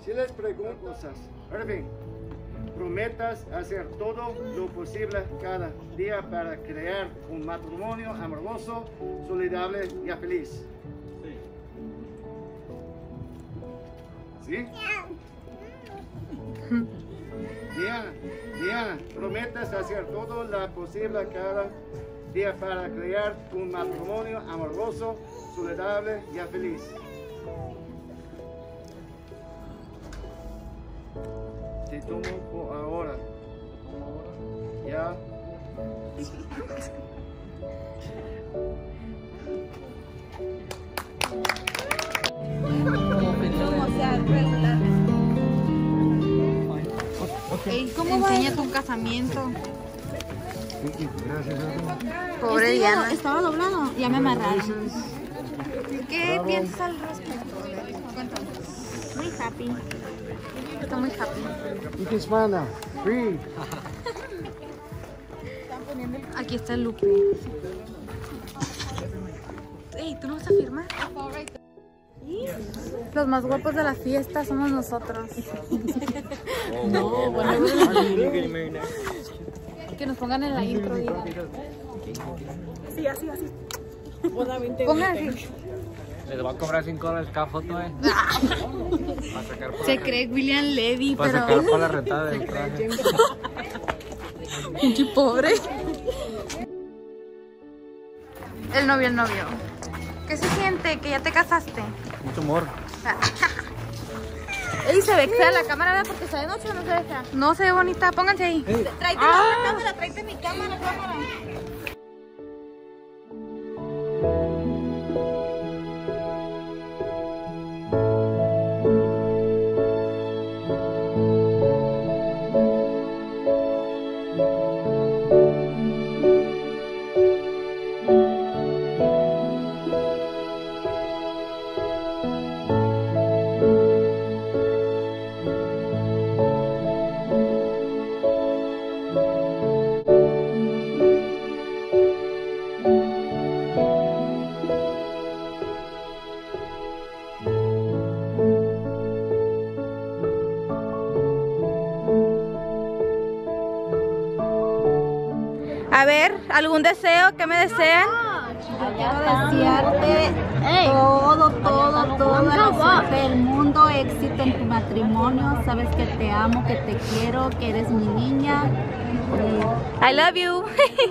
Si les pregunto cosas, Irving, prometas hacer todo lo posible cada día para crear un matrimonio amoroso, saludable y feliz. ¿Sí? Diana, prometes hacer todo lo posible cada día para crear un matrimonio amoroso, saludable y feliz. Te tomo por ahora. ¿Ya? Ey, ¿cómo va? Enseña tu casamiento. Gracias. Pobre Diana. Estaba doblado, ya me amarraron. ¿Qué piensas al respecto? Cuéntame. Muy happy. Estoy muy happy. ¿Y qué hispana? Free. Aquí está el Lupe. Ey, ¿tú no vas a firmar? Los más guapos de la fiesta somos nosotros. No, bueno. Que nos pongan en la intro. Sí, así. Pongan así. Les va a cobrar $5 cada foto, Se cree William Levy, para pero... sacar para la rentada del traje. Pinche pobre. El novio. ¿Qué se siente? ¿Que ya te casaste? Mucho amor. Ey, se ve fea la cámara, ¿verdad? Porque se ve noche o no se ve fea. No se ve bonita, pónganse ahí. Tráete la cámara, tráete mi cámara. A ver, ¿algún deseo? ¿Qué me desean? Quiero desearte toda la suerte del mundo, éxito en tu matrimonio. Sabes que te amo, que te quiero, que eres mi niña. I love you.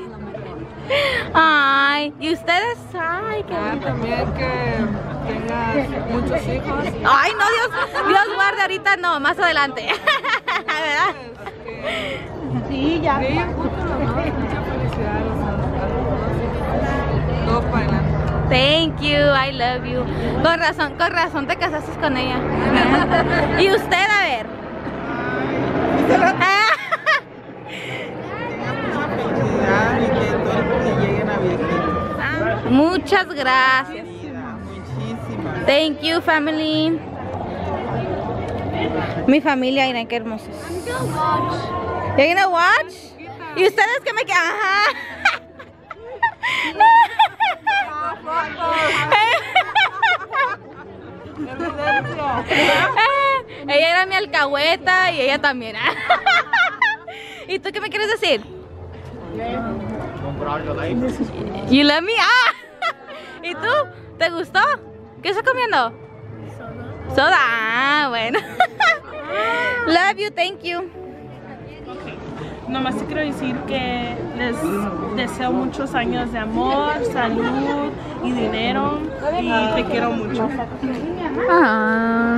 Ay, ¿y ustedes? Ay, qué bonito. También que tengas muchos hijos. Ay, no, Dios guarde, ahorita no, más adelante. ¿Verdad? Sí, ya. Brillen mucho los dos, mucha felicidad a los dos. Todo para adelante. Thank you, I love you. Con razón te casaste con ella. ¿Y usted, a ver? Felicidad y que todos lleguen a viejitos. Muchas gracias. Muchísimas. Thank you, family. Mi familia, miren qué hermosos. ¿You gonna watch? ¿Y ustedes qué me quedan? Ajá. Ella era mi alcahueta y ella también. ¿Y tú qué me quieres decir? You love me? ¿Y tú? ¿Te gustó? ¿Qué estás comiendo? Soda. Ah, bueno. Love you, thank you. Nomás te quiero decir que les deseo muchos años de amor, salud y dinero y te quiero mucho. Ah.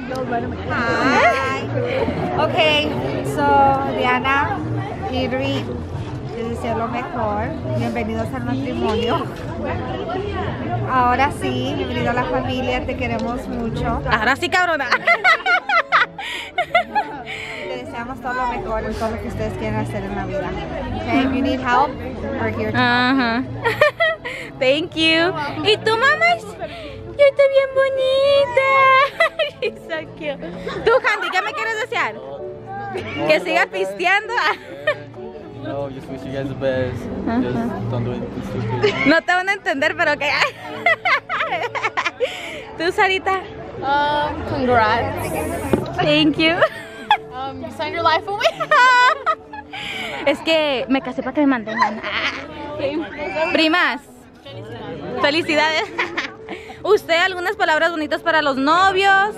Hi. Okay, so Diana, Irving, te deseo lo mejor. Bienvenidos al matrimonio. Ahora sí, bienvenido a la familia, te queremos mucho. Ahora sí, cabrona. Te deseamos todo lo mejor en todo lo que ustedes quieran hacer en la vida. Okay, if you need help, we're here to help. Ajá. Thank you. ¿Y tú, mamá? Yo estoy bien bonita. She's so cute. Tú, Handy, ¿qué me quieres desear? Que siga pisteando. No, just wish you guys the best. Just don't do anything stupid. No te van a entender, pero que... ¿Tú, Sarita? Congrats. Thank you. You signed your life away. Es que me casé para que me mantengan. Primas, felicidades. ¿Usted algunas palabras bonitas para los novios?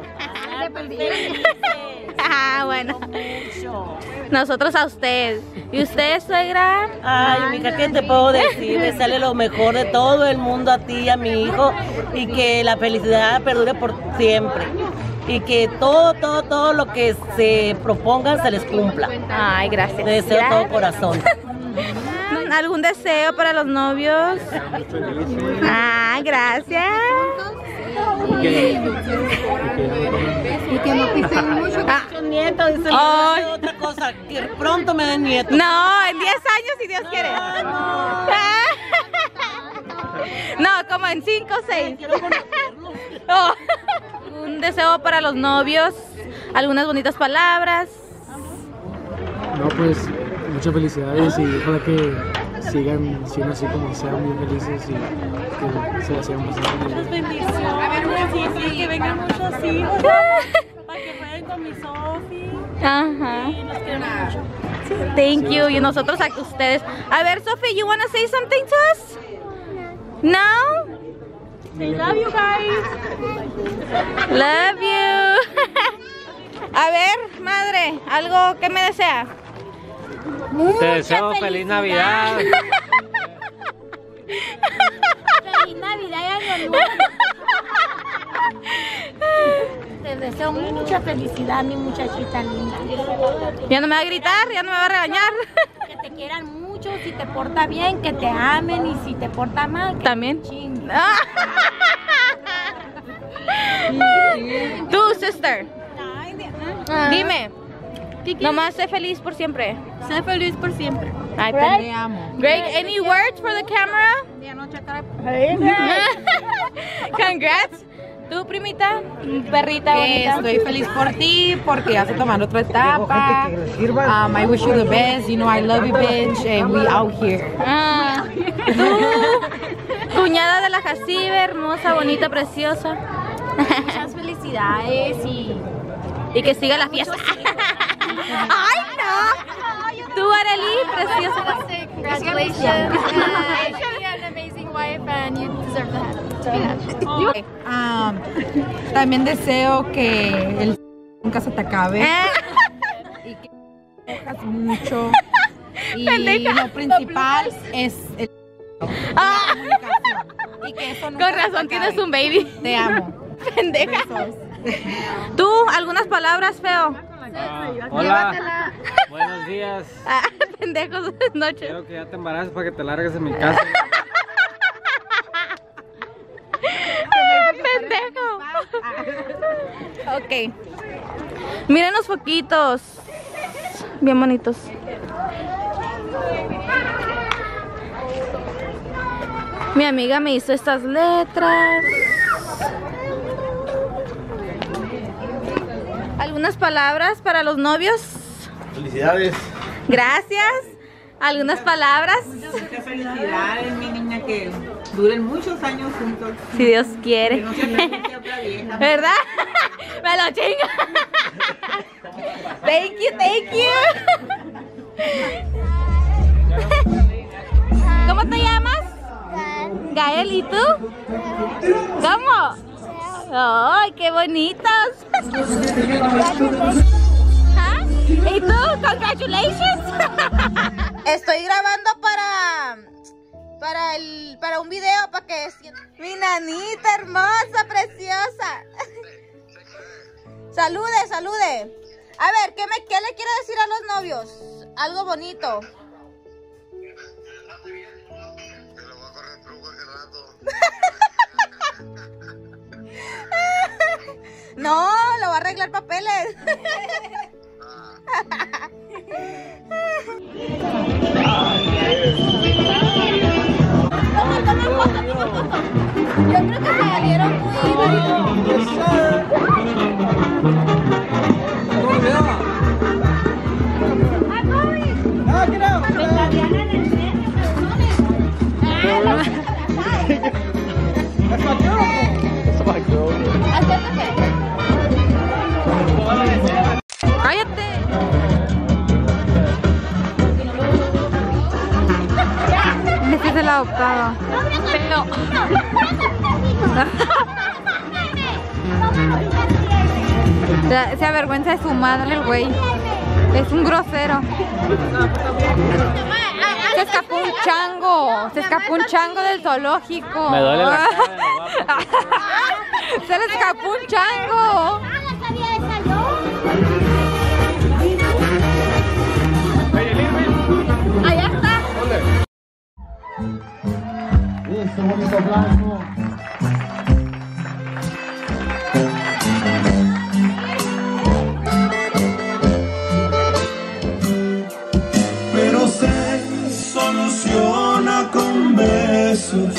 Ah, bueno. Nosotros a usted. ¿Y usted, suegra? Ay, mija, ¿qué te puedo decir? Me sale lo mejor de todo el mundo a ti y a mi hijo, y que la felicidad perdure por siempre. Y que todo lo que se propongan se les cumpla. Ay, gracias. Te deseo todo corazón. ¿Algún deseo para los novios? Ah, gracias. Y que no pisen mucho. Nieto, dice. Ay. Otra cosa, que pronto me den nieto. No, en 10 años si Dios quiere. No, como en 5 o 6. Oh. Un deseo para los novios, algunas bonitas palabras. No, pues muchas felicidades y ojalá que sigan siendo así, como sean muy felices y que se la sigan pasando. Muchas bendiciones, que vengan muchos hijos para que jueguen con mi Sofi. Ajá. Y los queremos mucho. Thank you. Y nosotros a ustedes. A ver, Sophie, you wanna say something to us? No? I love you guys. Love you. A ver, madre, algo que me desea. Te deseo feliz Navidad. Feliz Navidad y Año Nuevo. Te deseo mucha felicidad, mi muchachita linda. Ya no me va a gritar, ya no me va a regañar. Que te quieran mucho, si te porta bien, que te amen, y si te porta mal, que también. te chinguen. Tú, sister. Dime. Nomás sé feliz por siempre. Sé feliz por siempre. Ay, Te amo. Greg, any words for the camera? Congrats. ¿Tú, primita? Perrita bonita. Estoy feliz por ti porque ya se tomando otra etapa. I wish you the best. You know I love you, bitch, and we out here. Tú, cuñada de la Jacibe, hermosa, bonita, preciosa. Muchas felicidades y que siga la fiesta. ¡Ay, no! Tú, Arely, preciosa. Congratulations. You're an amazing wife and you deserve that. También deseo que el nunca se te acabe y que te enojas mucho. Y lo principal es la comunicación. Y que eso nunca Con razón tienes un baby. Te amo. Pendeja. ¿Tú, algunas palabras, feo? Hola, buenos días. Pendejos, buenas noches. Quiero que ya te embaraces para que te largues de mi casa. Pendejo. Ok. Miren los foquitos. Bien bonitos. Mi amiga me hizo estas letras. ¿Algunas palabras para los novios? Felicidades. Gracias. ¿Algunas palabras? Muchas felicidades, mi niña, que duren muchos años juntos. Si Dios quiere. Que no se presente otra vieja. ¿Verdad? Me lo chingo. Thank you, thank you. ¿Cómo te llamas? Gael, ¿y tú? ¿Cómo? ¡Ay, qué bonitos! ¿Ah? ¿Y tú? ¡Congratulations! Estoy grabando para un video para que mi nanita hermosa, preciosa. Salude, salude. A ver, ¿qué le quiere decir a los novios? Algo bonito. No, lo va a arreglar papeles. Toma foto. Yo creo que salieron muy cállate. Este es el adoptado. Pero... Se avergüenza de su madre el güey. Es un grosero. Se escapó un chango. Se escapó un chango del zoológico. Me duele la cara. Se le escapó un chango. Allá está. Listo, bonito aplauso. Pero se soluciona con besos.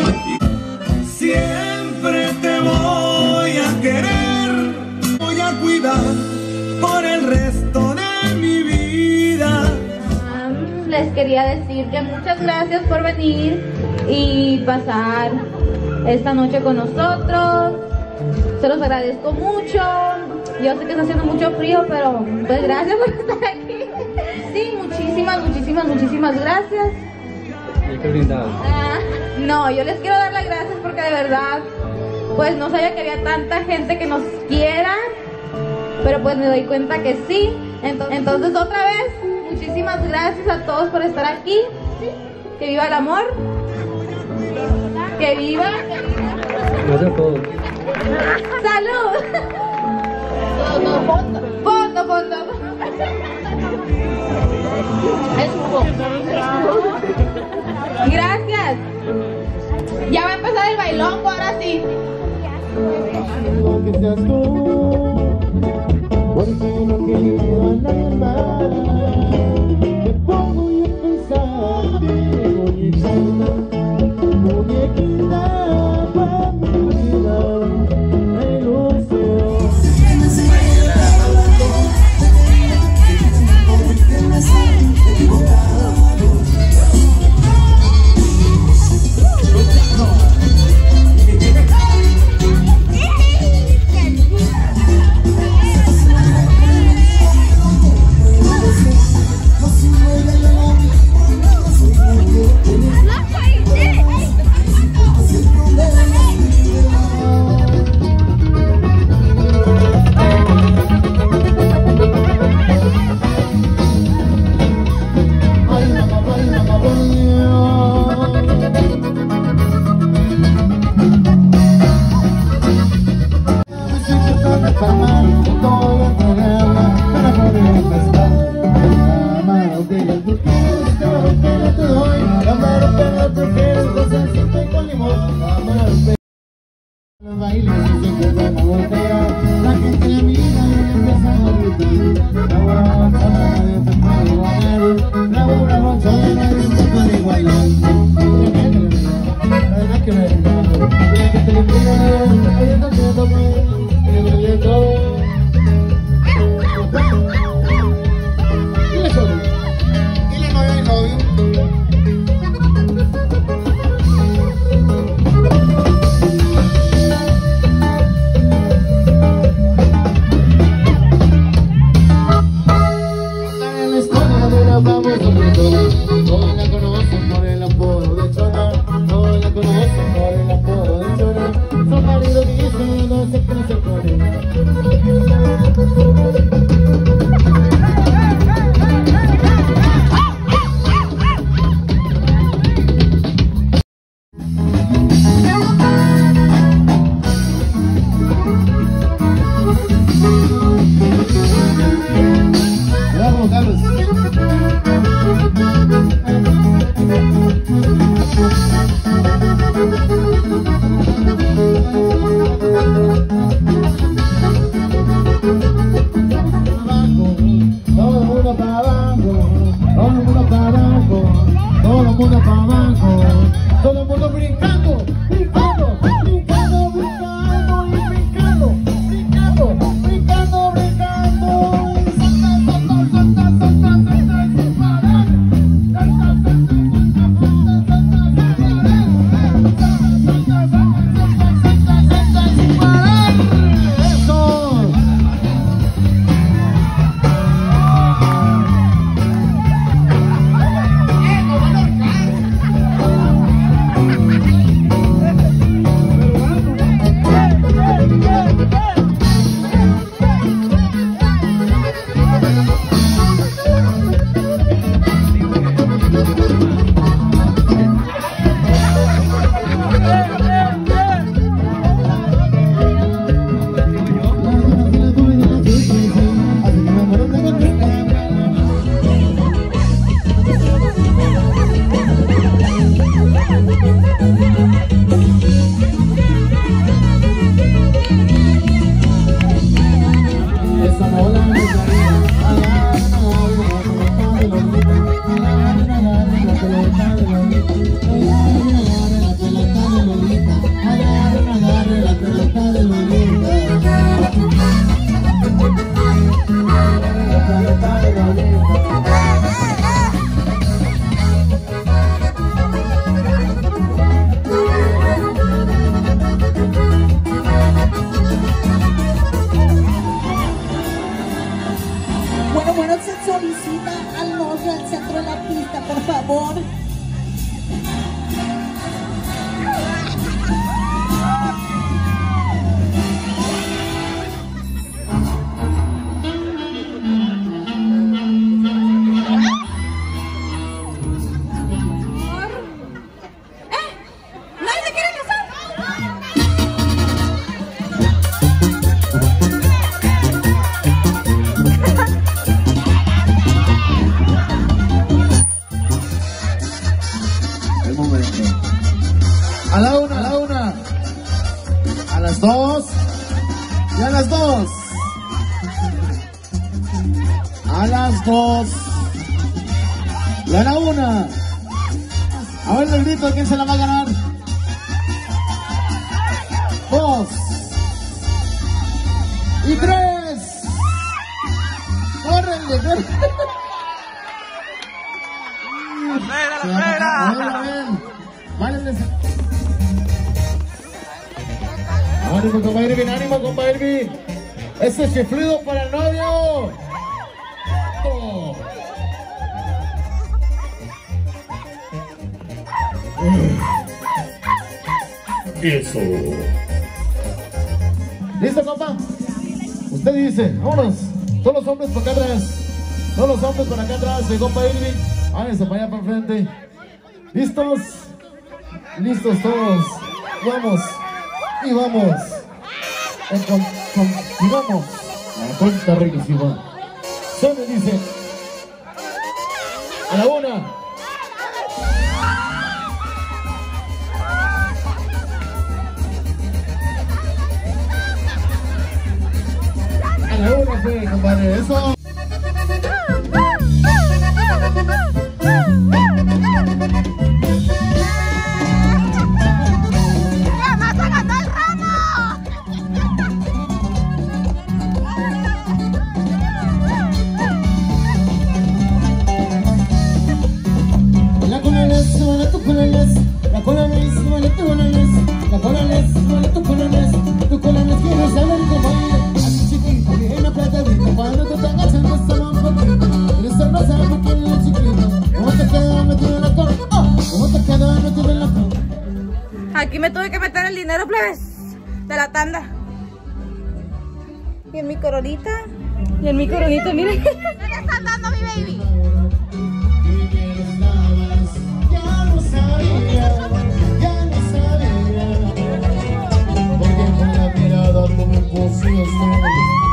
Siempre te voy a querer, voy a cuidar por el resto de mi vida. Les quería decir que muchas gracias por venir y pasar esta noche con nosotros. Se los agradezco mucho. Yo sé que está haciendo mucho frío, pero pues gracias por estar aquí. Sí, muchísimas gracias. Hay que brindar. No, yo les quiero dar las gracias porque de verdad, pues no sabía que había tanta gente que nos quiera, pero pues me doy cuenta que sí. Entonces otra vez, muchísimas gracias a todos por estar aquí. Que viva el amor. Que viva. Gracias a todos. ¡Salud! Foto. Es jugo. Gracias. Ya va a empezar el bailongo, ahora sí. Que seas tú, porque no quiero a nadie más. Me pongo y a pensar en muñequita para mi vida, me ilusión. Que amor. A la una, a las dos, y a las dos, a las dos, y a la una. A ver el grito, ¿quién se la va a ganar? Dos, y tres. ¡Córrenle, córrenle! Ánimo, compa Irving, ánimo, compa Irving. Ese chiflido para el novio. Eso. ¿Listo, compa? Usted dice, vámonos. Todos los hombres para acá atrás. Todos los hombres para acá atrás, compa Irving. Háganse para allá para enfrente. ¿Listos? Listos todos. Vamos. Y vamos. Y vamos. A la cuenta regresiva. ¿Dónde dice? A la una. A la una fue, compadre. Eso. Aquí me tuve que meter el dinero, plebes, de la tanda. Y en mi coronita. Y en mi coronita, miren. ¿Qué le están dando a mi baby? Ya lo sabía. Porque con la mirada tú me pusiste.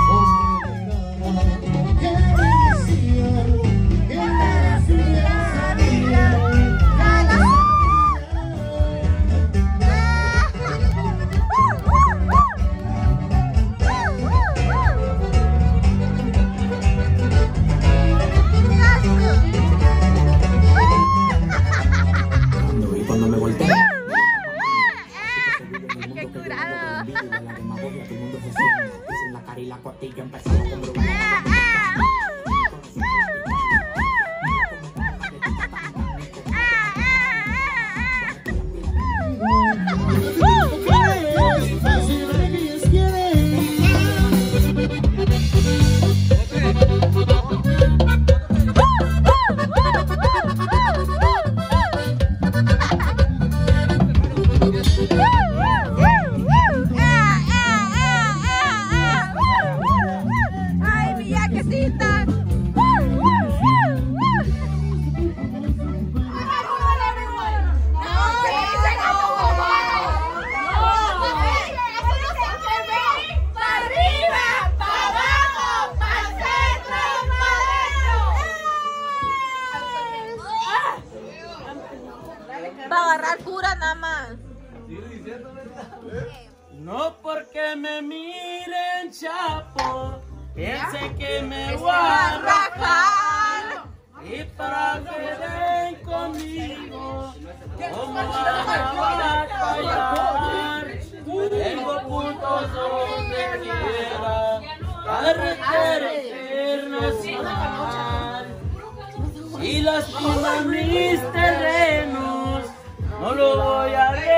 Va a agarrar cura nada más. No porque me miren chapo, piensen que me voy a rajar. Y para que den conmigo, ¿cómo van a fallar? Tengo puntos donde quiera, carretera internacional. Si lastiman mis terrenos, no lo voy a